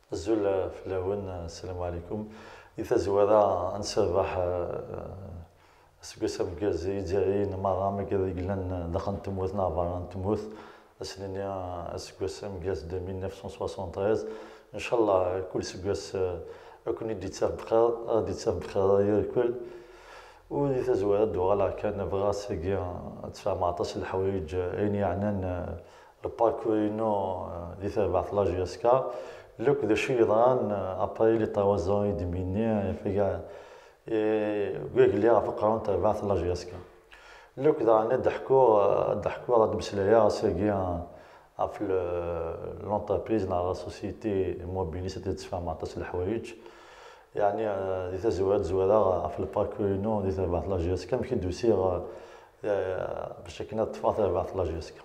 الزول في الأول السلام عليكم. إذا زوارا نسرح سكوسا مكازي جايين مغامة كذا قلنا دخل تموت نافارا تموت أسنينيا سكوسا مكاز 1973. إن شاء الله كل سكوس أكون دي تساب بخير دي تساب بخير ياكل. وإذا زوارا دوغالا كان بغا ساقي تسعة معطاش الحوايج أين يعني الباركورينو دي تبعث لاجياسكا لوك ذا شيران ابري لي طوازون يدميني فيها قال لي فقرون تبعث لاجياسكا لوك ذا انا ضحكوا راه مسلايا ساقي في لونتربريز لا سوسيتي موبيلي سيتي تدفع معطاش الحوايج يعني دي زوارا في الباركورينو دي تبعث لاجياسكا مكي دوسير باش كنا تفاضل تبعث لاجياسكا.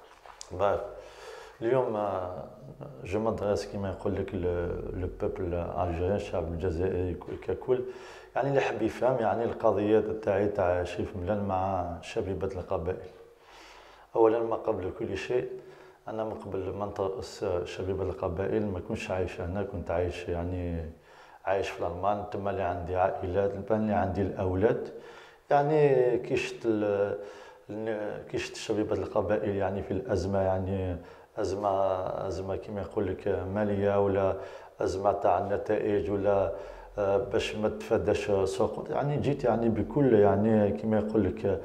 اليوم جو مدرس كيما يقول لك لو بوبل الجيريان الشعب الجزائري ككل، يعني اللي حب يفهم يعني القضيه تاع شريف ملال مع شبيبه القبائل. اولا ما قبل كل شيء انا من قبل ما نترأس شبيبه القبائل ما كنتش عايش هنا، كنت عايش يعني عايش في الالمان، تما اللي عندي عائلات اللي عندي الاولاد يعني كيشت شبيبه القبائل يعني في الازمه، يعني أزمة كما يقول لك مالية ولا أزمة تاع النتائج ولا باش ما تفاداش سقوط، يعني جيت يعني بكل يعني كما يقول لك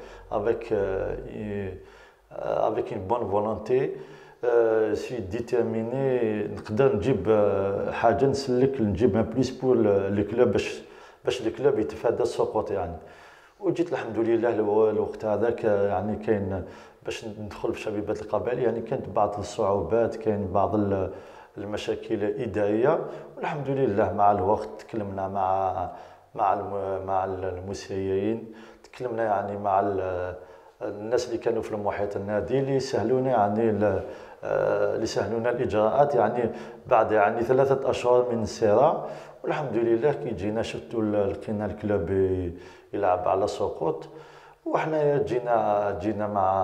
avec une bonne volonté سي ديتيرميني نقدر نجيب حاجة نسلك نجيبها بليس بور لو كلوب باش الكلوب يتفادى السقوط يعني. وجيت الحمد لله الوقت هذاك يعني كاين باش ندخل في شبيبة القبائل يعني كانت بعض الصعوبات، كاين بعض المشاكل الإدارية، والحمد لله مع الوقت تكلمنا مع المسيرين، تكلمنا يعني مع الناس اللي كانوا في المحيط النادي اللي يسهلونا يعني اللي سهلونا الإجراءات يعني بعد يعني 3 أشهر من الصراع. والحمد لله كي جينا شفتوا لقينا الكلوب يلعب على سقوط، وحنا جينا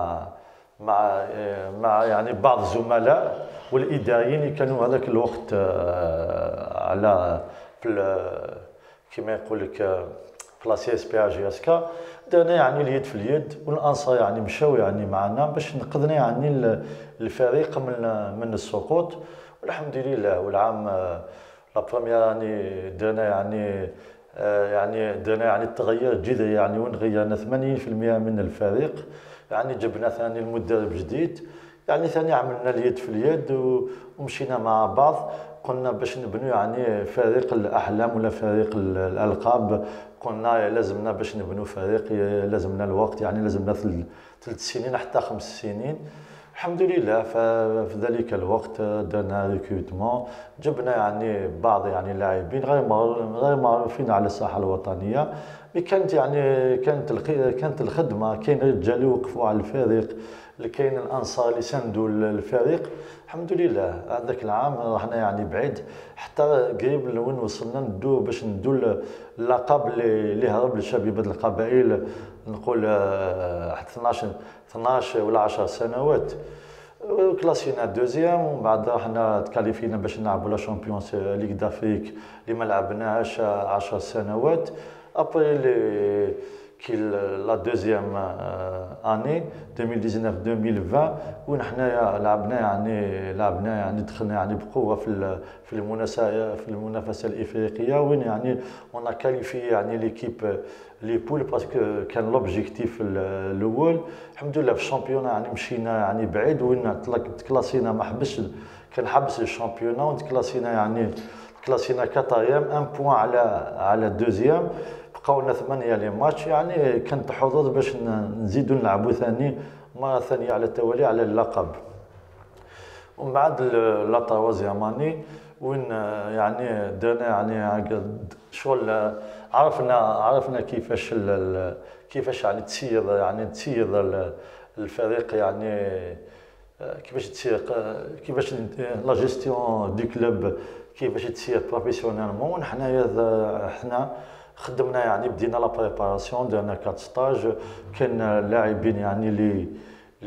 مع يعني بعض الزملاء والاداريين اللي كانوا هذاك الوقت على كما يقول لك في لا سي اس بي جي اس كا، درنا يعني اليد في اليد، والانصار يعني مشاو يعني معنا باش نقذنا يعني الفريق من السقوط. والحمد لله والعام لا بروميير يعني درنا يعني التغير الجذري يعني، وين غيرنا 80% من الفريق، يعني جبنا ثاني المدرب جديد، يعني ثاني عملنا اليد في اليد ومشينا مع بعض، قلنا باش نبنوا يعني فريق الأحلام ولا فريق الألقاب، قلنا لازمنا باش نبنوا فريق لازمنا الوقت، يعني لازمنا 3 سنين حتى 5 سنين. الحمد لله في ذلك الوقت درنا ريكروتمون، جبنا يعني بعض يعني لاعبين غير معروفين على الساحه الوطنيه، كانت يعني كانت الخدمه، كاين رجال يوقفوا على الفريق، كاين الانصار اللي ساندوا الفريق. الحمد لله هذاك العام رحنا يعني بعيد حتى قريب لوين وصلنا ندو باش ندو اللقب اللي هرب لشبيبه القبائل، نقول 12 ولا 10 سنوات، كلاسينا دوزيام، ومن بعد رحنا تكاليفينا باش نلعبوا لا شامبيونز ليغ دافريك اللي ما لعبناهاش 10 سنوات. ابري كي لا دوزيام اني 2019 2020 وين حنايا لعبنا يعني دخلنا يعني بقوه في المنافسه الافريقيه، وين يعني اون كاليفي يعني ليكيب لي بول باسكو كان لوبجيكتيف الاول. الحمد لله في الشامبيونا يعني مشينا يعني بعيد، وين تكلاسينا ما حبسش، كان حبس الشامبيونا وتكلاسينا يعني تكلاسينا كاتريام ان بوان على دوزيام، بقاو لنا 8 لي ماتش، يعني كانت حظوظ باش نزيدوا نلعبوا ثاني مره ثانيه على التوالي على اللقب. ومن بعد لا طوازيام اني وين يعني درنا يعني شغل، عرفنا كيفاش يعني تسير الفريق، يعني كيفاش لا جيستيون دي كلوب كيفاش تسير بروفيسيونيلمون. حنا خدمنا يعني بدينا لا بريباراسيون، درنا 4 ستاج، كاين لاعبين يعني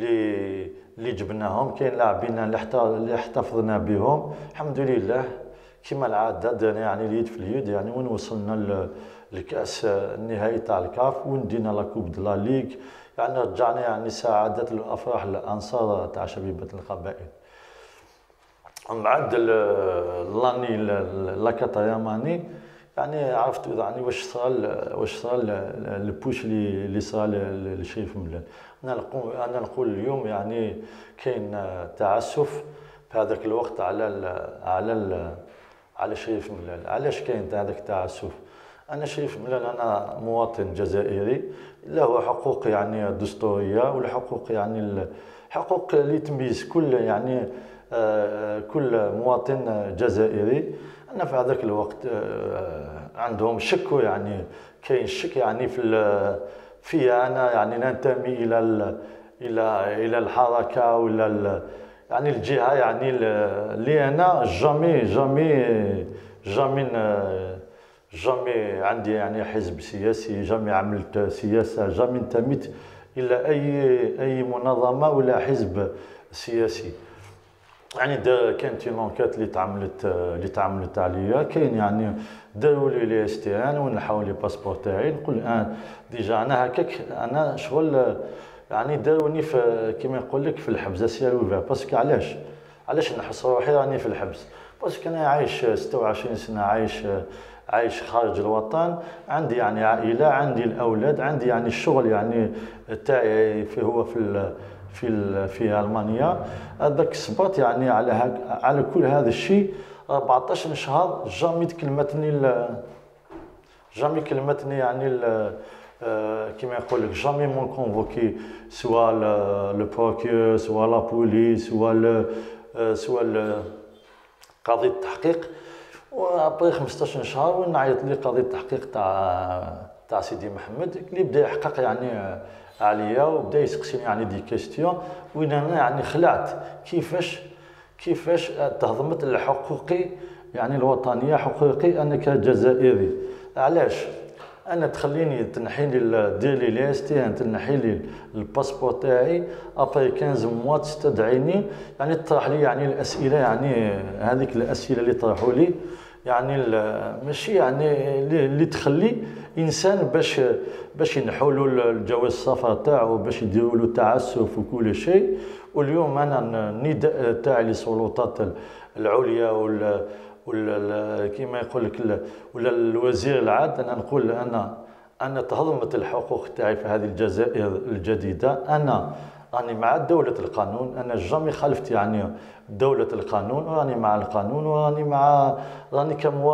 اللي جبناهم، كاين لاعبين اللي احتفظنا بهم الحمد لله، كما العاده درنا يعني اليد في اليد، يعني وين وصلنا لكاس النهائي تاع الكاف، وين دينا لا كوب دو لا ليغ، يعني رجعنا يعني سعاده الافراح الانصار تاع شبيبه القبائل. من بعد لاني لاكاتاياماني يعني عرفت يعني واش صار البوش اللي صار لشريف ملال. انا نقول اليوم يعني كاين تعسف في هذاك الوقت على شريف ملال. علاش كاين هذاك التعسف؟ انا شريف ملال انا مواطن جزائري له حقوق يعني دستوريه، والحقوق يعني الحقوق اللي تميز كل يعني كل مواطن جزائري. أنا في هذاك الوقت عندهم شك، يعني كاين شك يعني في أنا يعني ننتمي إلى الحركة ولا يعني الجهة يعني اللي أنا جامي عندي يعني حزب سياسي، جامي عملت سياسة، جامي انتميت إلى أي منظمة ولا حزب سياسي. يعني كانت لونكات اللي تعملت عليا، كاين يعني داروا لي اس تي ان ونحاول لي باسبور تاعي، نقول ديجا انا هكاك انا شغل يعني داروني في كيما يقول لك في الحبس سير وفير. باسكو علاش نحس روحي راني في الحبس؟ باسكو انا عايش 26 سنه عايش خارج الوطن، عندي يعني عائله، عندي الاولاد، عندي يعني الشغل يعني تاعي هو في المانيا. هذاك الصبات يعني على كل هذا الشيء 14 شهر جامي كلمتني يعني كما يقول لك جامي مون كونفوكي سوا لو بروكيور سوا لا بوليس سوا قاضي التحقيق. وابري 15 شهر وين عيط لي قاضي التحقيق تاع سيدي محمد اللي بدا يحقق يعني عليا، وبدا يسقسيني يعني دي كيستيون وين انا يعني خلعت كيفاش تهضمت لحقوقي يعني الوطنيه، حقوقي انا كجزائري. علاش انا تخليني تنحي لي دير لي ليستي، تنحي لي الباسبور تاعي ابري 15 موا تستدعيني يعني تطرح لي يعني الاسئله، يعني هذيك الاسئله اللي طرحوا لي يعني ماشي يعني اللي تخلي انسان باش ينحوا له الجواز السفر تاعو، باش يديروا له تعسف وكل شيء. واليوم انا النداء تاعي للسلطات العليا ولا كيما يقول لك ولا الوزير العاد، انا نقول انا تهضمت الحقوق تاعي في هذه الجزائر الجديده. انا راني مع دولة القانون، أنا جامي خالفت يعني دولة القانون، وراني مع القانون، راني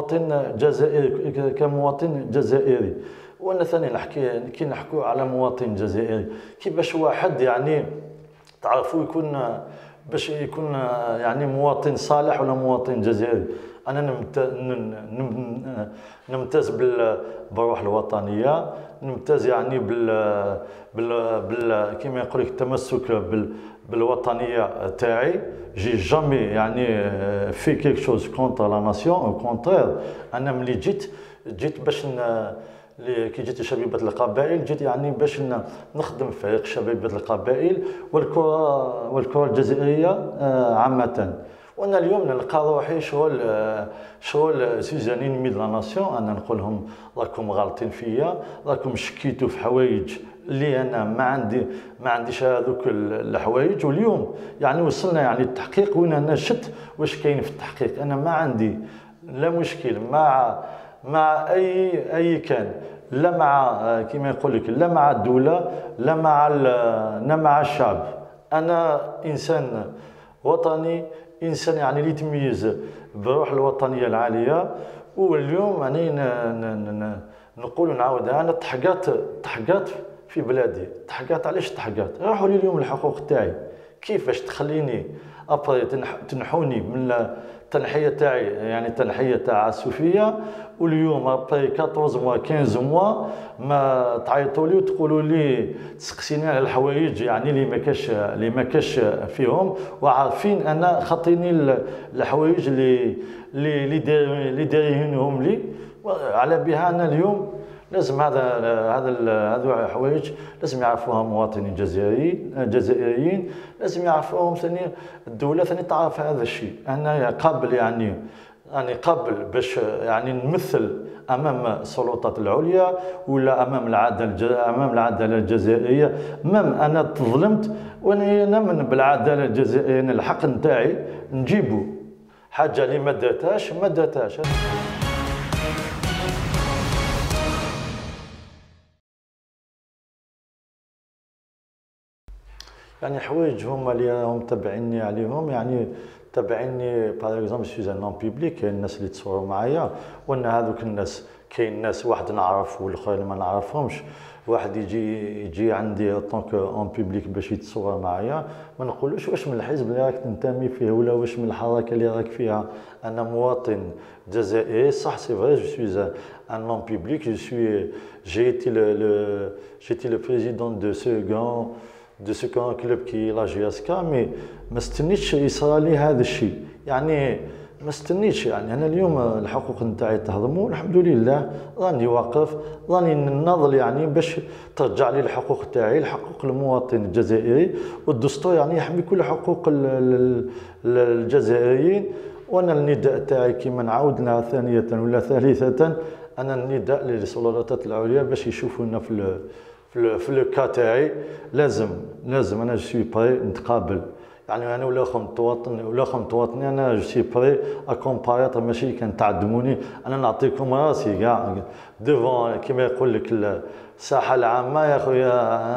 كمواطن جزائري. وأنا ثاني كي نحكوا على مواطن جزائري، كيفاش واحد يعني تعرفوا باش يكون يعني مواطن صالح ولا مواطن جزائري. أنا نمتاز بالروح الوطنية، نمتاز يعني كيما يقول لك التمسك بالوطنية تاعي. جي جامي يعني في كيك شوز كونتر لا ناسيون، او كونترير. أنا ملي جيت باش كي جيت شبيبة القبائل، جيت يعني باش نخدم فريق شبيبة القبائل والكرة الجزائرية عامة. وانا اليوم نلقى روحي شغل سوزانين مي لا ناسيون. انا نقول لهم راكم غالطين فيا، راكم شكيتوا في حوايج اللي انا ما عنديش هذوك الحوايج. واليوم يعني وصلنا يعني التحقيق وين انا شت واش كاين في التحقيق. انا ما عندي لا مشكل مع اي كان، لا مع كيما يقول لك لا مع الدوله لا مع الشعب. انا انسان وطني، انسان يعني اللي يتميز بروح الوطنيه العاليه. واليوم انا نقول نعاود انا تحققت في بلادي. تحققت علاش تحققت؟ راحوا لي اليوم الحقوق تاعي. كيفاش تخليني ابري تنحوني من التنحيه تاعي يعني التنحيه تاع السوفيه، واليوم ابري 14 موا 15 موا ما تعيطوا لي وتقولوا لي تسقسيني على الحوايج يعني اللي ما كاش فيهم، وعارفين انا خاطيني الحوايج اللي دايرينهم لي. على بها انا اليوم لازم هذو الحوايج لازم يعرفوها مواطنين جزائريين، لازم يعرفوهم ثاني الدوله ثاني تعرف هذا الشيء. انا قبل يعني يعني قبل باش يعني نمثل امام السلطات العليا ولا امام العداله الجزائريه. مام انا تظلمت وانا نؤمن بالعداله الجزائريه، الحق نتاعي نجيبو. حاجه اللي ما درتهاش. يعني حوايج هما اللي راهم تابعيني عليهم، يعني تابعيني باغ اكزومبل سوي ان بيبليك، كاين الناس اللي تصوروا معايا، وانا هذوك الناس كاين ناس واحد نعرف والاخرين ما نعرفهمش. واحد يجي عندي طونك اون بيبليك باش يتصور معايا، ما نقولوش واش من الحزب اللي راك تنتمي فيه ولا واش من الحركه اللي راك فيها. انا مواطن جزائري صح، سي فري جو سوي ان نون بيبليك، جو سوي جيتي لو بريزيدون دو سو كون كلوب كي لا جي اس كا. مي ما استنيتش يصرى لي هذا الشيء، يعني ما استنيتش. يعني انا اليوم الحقوق نتاعي تهضموا الحمد لله، راني واقف، راني نناضل يعني باش ترجع لي الحقوق تاعي، الحقوق المواطن الجزائري، والدستور يعني يحمي كل حقوق الجزائريين. وانا النداء تاعي كما نعاودنا ثانيه ولا ثالثه، انا النداء للسلطات العليا باش يشوفونا في لو كا تاعي. لازم انا جو سوي بري نتقابل، يعني انا ولا خم مواطني انا جو سوي بري اكومباريتر، ماشي كان تعدموني. انا نعطيكم راسي كاع ديفون كيما يقول لك الساحه العامه يا خويا،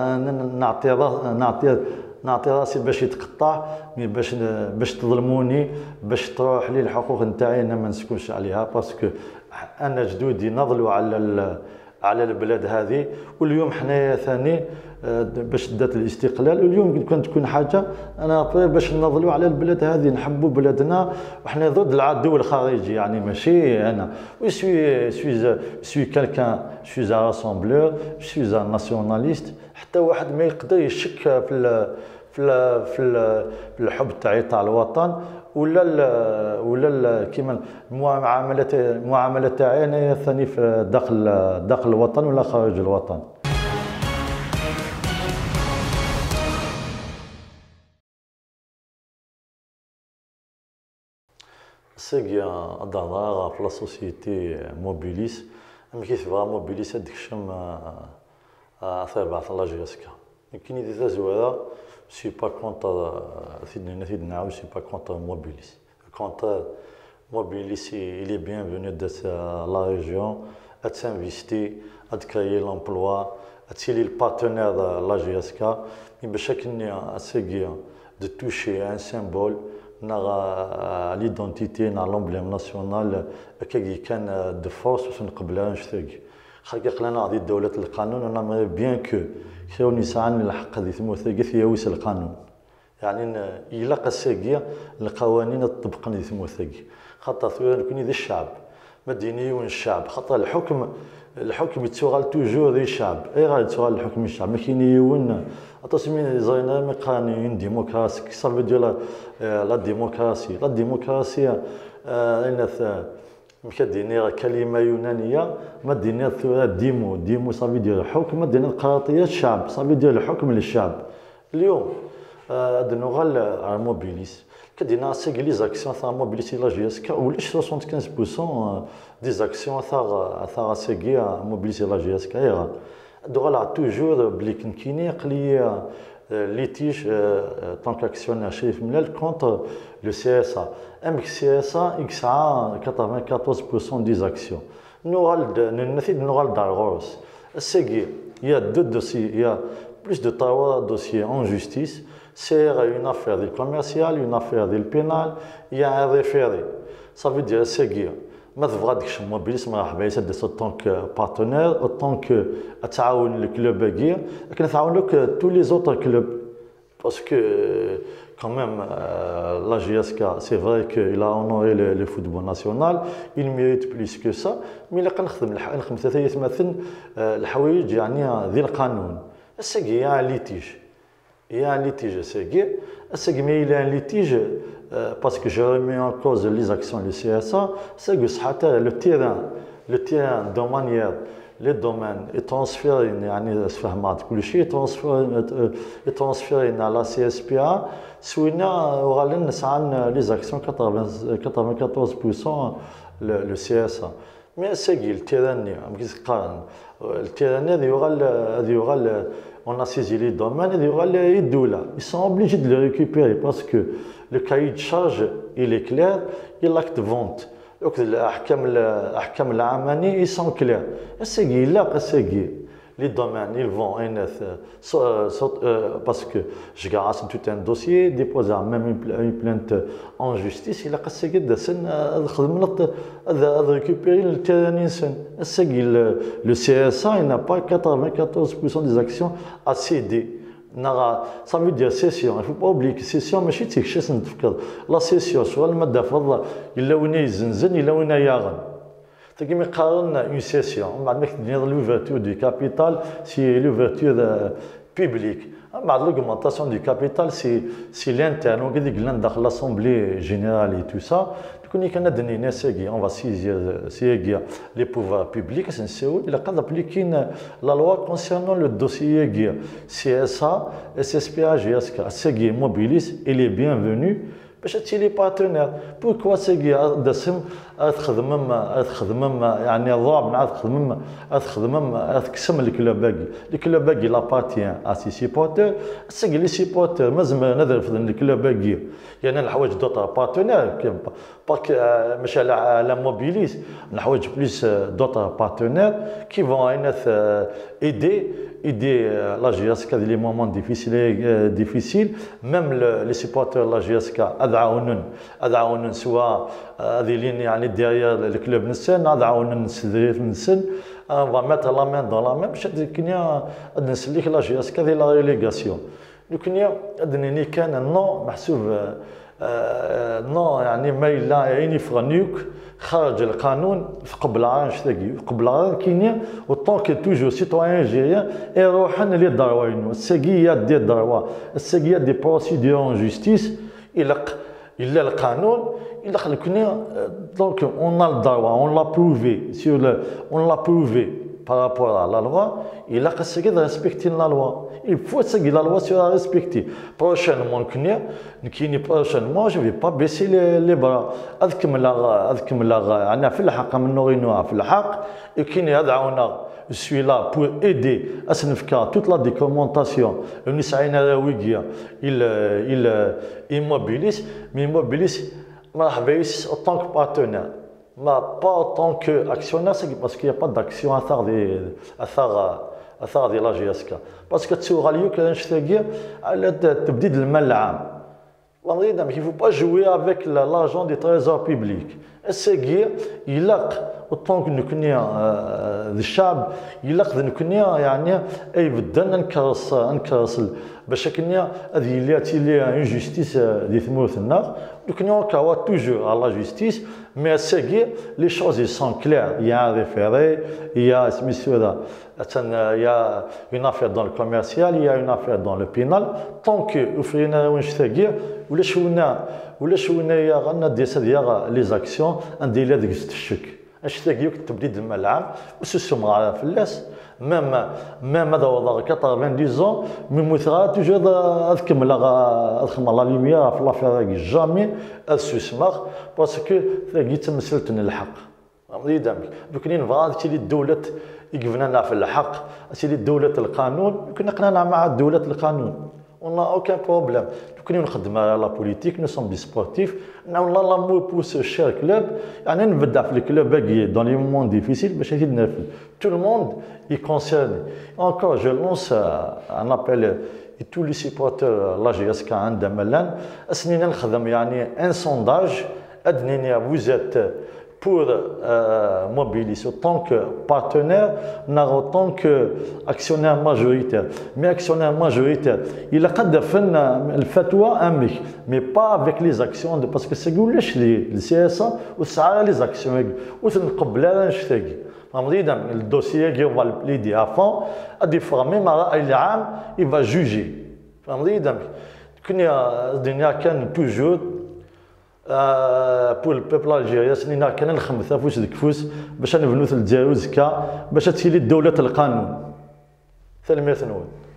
نعطي راسي باش يتقطع، مي باش تظلموني، باش تروح لي الحقوق نتاعي انا ما نسكنش عليها. باسكو انا جدودي نضلوا على البلاد هذه، واليوم حنايا ثاني باش دات الاستقلال، واليوم كانت تكون حاجه انا باش ننضلوا على البلاد هذه، نحبوا بلادنا وحنا ضد العدو الخارجي. يعني ماشي انا سوي كالكان، سوي راسامبلور، سوي ناسيوناليست. حتى واحد ما يقدر يشك في الحب تاعي تاع الوطن ولا كيما المعامله تاعي انا ثاني في داخل الوطن ولا خارج الوطن. ساقيا ضرارة في لا سوسيتي موبيليس، اما كيف بغا موبيليس هاديك الشم اثير بعث لا جي اس كا. كاين دي زواره سي با كونتر ثيد نعاود سي با كونتر موبيليس، كونتر موبيليس il est bienvenu dans la région، اتسانفيستي، اتكريي لومبلوا، اتسيلي البارتنير لا جي اس كا. مي باش كني اساقيا دو توشي ان سيمبول نا ليدونتيتي نا لومبليم ناسيونال كي كان دو فورس باش نقبلها نشتاقي. خاطر قلنا هذه دولة القانون، انا بيان كو كاو نسعى الحق هذه ثموثاقي ثياويس القانون، يعني يلاقى الساقية القوانين تطبق هذه ثموثاقي. خاطر ثوير كوني ذي الشعب مديني الشعب، خاطر الحكم يتسوغال توجور ذي الشعب، اي غادي يتسوغال الحكم الشعب، ما كاين يون اتصمين زينا ما قانون ديمقراطيك. صافي ديال لا ديمقراطيه اين مكديني كلمه يونانيه، ما دينا ثورة ديمو صافي ديال الحكم، ما دينا قراطيه الشعب، صافي ديال الحكم للشعب. اليوم هاد نوغال موبيليس كدينا سيغ لي زاكسيون تاع موبيليتي لا جي اس كا، ولاش 75% دي زاكسيون تاع سيغي موبيليتي لا جي اس كا. دوغالا توجور بلي كاين قلي ليتيج طونك اكسيونير شريف ملال كونتر لو سي اس ا. ام سي اس ا يكسع 94% دي زاكسيون. نوغال دارغوس السيغي يا دو دوسي، يا plus de 3 dossiers en justice. C'est une affaire commerciale, une affaire pénale, il y a un référé. Ça veut dire que ما تبغاش موبيليس مرحبا يسدس طونك بارتنير طونك تعاون الكلوب باقي، لكن نتعاونوك تو لي زوتر كلوب باسكو quand même la GSK c'est vrai qu'il a honoré le football national, il mérite plus que ça. مي لا نخدم ثلاثه مثلا الحوايج يعني ذي القانون. الساقي يا ليتيج الساقي مي il y a un litige parce que je remets en cause les actions du CSA. C'est que le terrain de manière لي دومين يترونسفيرين يعني فهمات كل شيء يترونسفيرين على سي اس بي ا سوينا وغالين نسعى لي زاكسيون 94% لو سي اس ا مي ساقي التيراني كيس قارن التيراني هذا يغال on a saisi les domaines et ils sont obligés de les récupérer parce que le cahier de charge il est clair et l'acte de vente donc الأحكام العماني ils sont clairs الساقي لا الساقي les domaines ils vont parce que je garde tout un dossier déposer même une plainte en justice il a الساقي ده سن خدمة récupérer le terrain الساقي le CSA il n'a pas 94% des actions à céder ça veut dire cession il ne faut pas oublier que cession ماشي تكشف نتفكر لا cession سواء المادة فضة إلا وين يزنزن إلا وين ياغن تقيم يقارن une cession بعد ما كتدير l'ouverture du capital c'est l'ouverture publique بعد l'augmentation du capital c'est l'interne on dit que داخل l'assemblée générale et tout ça كوني كان دنينا ساقي on va saisir les pouvoirs publics سنساو إلا قد appliquer la loi concernant le dossier CSA SSPA GSK ساقي Mobilis il est bienvenu باش تشي لي بارتنير بوركوا ساقي دسم تخدم يعني الضرب تخدم تقسم الكلوب باقي لابارتيان ا سي سيبورتور ساقي لي سيبورتور مازال نظر في الكلوب باقي يعني الحوايج دوطا بارتنير باك ماشي على موبيليس الحوايج بليس دوطا بارتنير كي فون aider la GSK dans les moments difficiles, même les supporters de la GSK أدعون سواء هذه اللي يعني derrière le club نسن أدعون نسدريف نسن on va mettre la main dans la main باش كنيا نسليك لا GSK ديال لا ريليغاسيون كنيا أدنيني كان نو محسوب نو يعني ما إلا عيني فرانيوك خارج القانون قبل عام شتاقي قبل عام كينيا وطونك توجو سيتوان جيريان يروحن لي دروينو الساقية دي دروا الساقية دي بروسيدور اون جوستيس إلا القانون إلا خلكني دونك اون ا الدروا اون لا بروفي سور اون لا بروفي par rapport à la loi, il a qu'à de respecter la loi. Il faut que la loi soit respectée. Prochainement, prochainement, je ne vais pas baisser les bras. أنا في الحق من نورينوها في الحق كاين يدعونا je suis là pour aider à signifier toute la documentation نسعينا راوية il mobilise mais mobilise مرحبا en tant que partenaire. Mais pas en tant qu'actionnaire, parce qu'il n'y a pas d'action à faire de la GSK. Parce que tu auras lieu que tu dis le mal à il ne faut pas jouer avec l'argent du trésor public. Il a autant que nous connaissons des chab, il a que nous connaissons يعني يبدأ نكرس باش كنا هذه اللي une justice اللي ثمورت النار nous connaissons toujours à la justice mais les choses sont claires il y a un référé il y a il y a une affaire dans le commercial il y a une affaire dans le pénal tant que offrina ونشتاقي ولا شونا يا غنا ديال les actions un délai de الشك اشتاقي تبديد المال العام وسوسهم على فلاس même هذا وضع 90 من مثغا توجد اذكم لا ليميا في لافير جامي السوسمار باسكو ثاقي تمثلتنا الحق دامك دوكنين فغاد تي الدوله يقفنا في الحق تي الدوله القانون كنا قنانا مع دوله القانون on n'a aucun problème. Donc nous نخدم la politique, nous sommes des sportifs. Nous avons l'amour pour ce cher club. يعني نبدأ في الكلوب باقي dans les moments difficiles باش نفل. Tout le monde y concerne. Encore, je lance un appel à tous les supporters la GSK عندهم الآن. أسنينا نخدم يعني un sondage. أدنينا vous êtes pour Mobilis en tant que partenaire, en tant qu'actionnaire majoritaire. Mais actionnaire majoritaire, il a fait le fatwa amique, mais pas avec les actions, parce que c'est le CSA ou ça les actions. Ou c'est le dossier qui va le plaider à fond, à des fois même il va juger. Il y a toujours بول بيبل الجيريا سنينا كان نخمث فوس ديك فوس باش نبنو الجزائر زكا باش تولي دولة القانون. ثلمية نود.